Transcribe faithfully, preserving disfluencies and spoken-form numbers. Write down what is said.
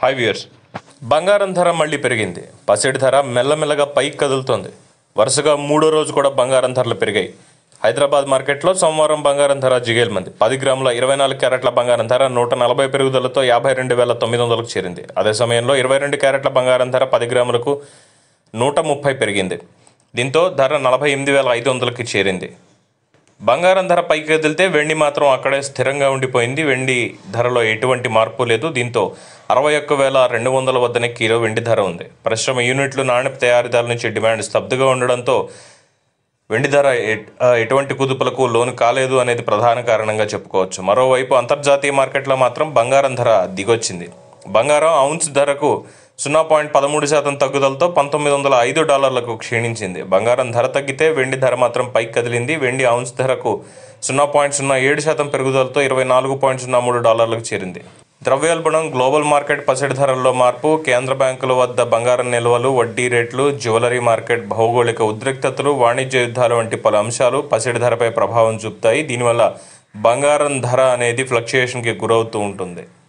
High viewers, బంగారం ధర మళ్ళీ పెరిగింది. పసిడి ధర మెల్లమెల్లగా పైకి కదులుతోంది. వరుసగా మూడో రోజు కూడా బంగారం ధరలు పెరిగాయి. హైదరాబాద్ మార్కెట్లో సోమవారం బంగారం ధర జిగేల్మంది. పది గ్రాముల ఇరవై నాలుగు క్యారెట్ల బంగారం ధర నూట నలభై పెరుగుదలతో యాభై రెండు వేల తొమ్మిది వందలకు చేరింది. అదే సమయంలో ఇరవై రెండు క్యారెట్ల బంగారం ధర పది గ్రాములకు నూట ముప్పై పెరిగింది. దీంతో ధర నలభై ఎనిమిది వేల ఐదు వందలకి చేరింది. బంగారం ధర పైకి కదిలితే వెండి మాత్రం అక్కడే స్థిరంగా ఉండిపోయింది. వెండి ధరలో ఎటువంటి మార్పు లేదు. దీంతో అరవై ఒక్క వేల రెండు వందల వద్దనే కిలో వెండి ధర ఉంది. పరిశ్రమ యూనిట్లు నాణ్యత తయారీదారుల నుంచి డిమాండ్ స్తబ్దుగా ఉండడంతో వెండి ధర ఎటువంటి కుదుపులకు లోను కాలేదు అనేది ప్రధాన కారణంగా చెప్పుకోవచ్చు. మరోవైపు అంతర్జాతీయ మార్కెట్లో మాత్రం బంగారం ధర దిగొచ్చింది. బంగారం ఔన్స్ ధరకు సున్నా పాయింట్ పదమూడు శాతం తగ్గుదలతో పంతొమ్మిది వందల ఐదు డాలర్లకు క్షీణించింది. బంగారం ధర తగ్గితే వెండి ధర మాత్రం పైకి కదిలింది. వెండి ఔన్స్ ధరకు సున్నా పాయింట్ సున్నా ఏడు శాతం పెరుగుదలతో ఇరవై నాలుగు పాయింట్ సున్నా మూడు డాలర్లకు చేరింది. ద్రవ్యోల్బణం, గ్లోబల్ మార్కెట్, పసిడి ధరల్లో మార్పు, కేంద్ర బ్యాంకుల వద్ద బంగారం నిల్వలు, వడ్డీ రేట్లు, జ్యువెలరీ మార్కెట్, భౌగోళిక ఉద్రిక్తతలు, వాణిజ్య యుద్ధాలు వంటి పలు అంశాలు పసిడి ధరపై ప్రభావం చూపుతాయి. దీనివల్ల బంగారం ధర అనేది ఫ్లక్చుయేషన్కి గురవుతూ ఉంటుంది.